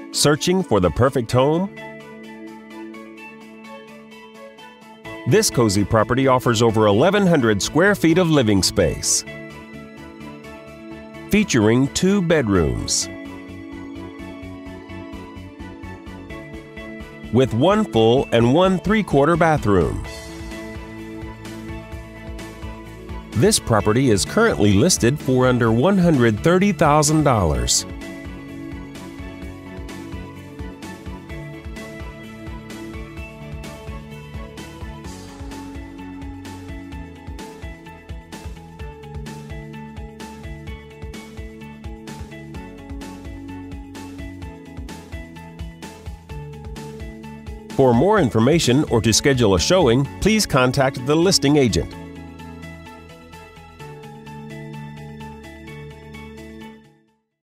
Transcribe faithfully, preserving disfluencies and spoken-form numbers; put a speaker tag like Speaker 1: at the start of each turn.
Speaker 1: Searching for the perfect home? This cozy property offers over eleven hundred square feet of living space, featuring two bedrooms, with one full and one three-quarter bathroom. This property is currently listed for under one hundred thirty thousand dollars. For more information or to schedule a showing, please contact the listing agent.